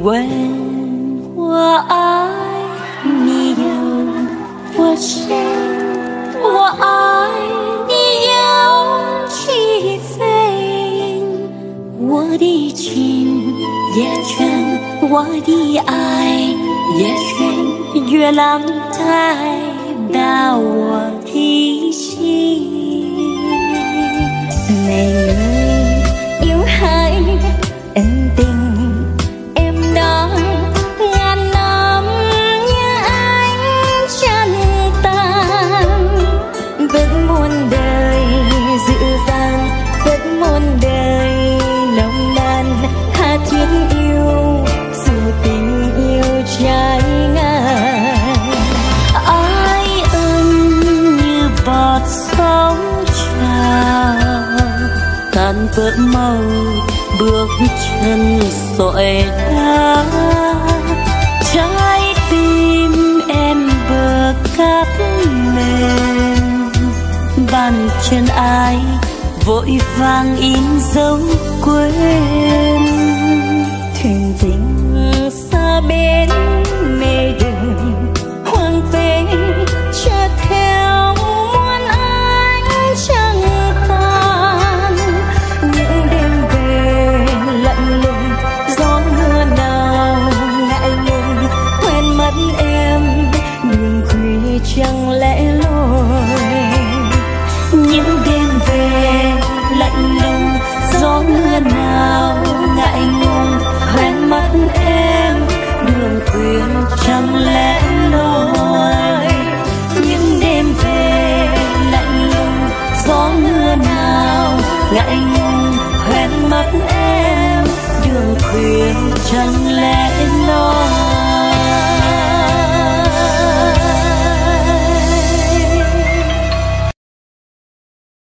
问我爱你有多深，我爱你有几分，我的情也真，我的爱也真，月亮代表我的心。Này người yêu hay ân tình, em đó ngàn năm như ánh trăng tan, vẫn muôn đời dịu dàng, vẫn muôn đời nồng nàn, tha thiết yêu dù tình yêu trái ngang. Ai ân như bọt sóng trào, tan vỡ màu bước chân dội đá, trái tim em bờ cát mềm, bàn chân ai vội vàng in dấu quên. Thuyền tình xa bến mê đường hoang phế, chợt theo muôn ánh trăng tan. Những đêm về lạnh lùng, gió mưa nào ngại ngùng, quên mất em đường khuya chẳng lẽ loi. Những đêm về lạnh lùng, gió mưa nào ngại ngùng, quên mất em đường khuya chẳng lẽ loi. Những đêm về lạnh lùng, gió mưa nào ngại ngùng, quên mất em đường khuya chẳng lẽ loi.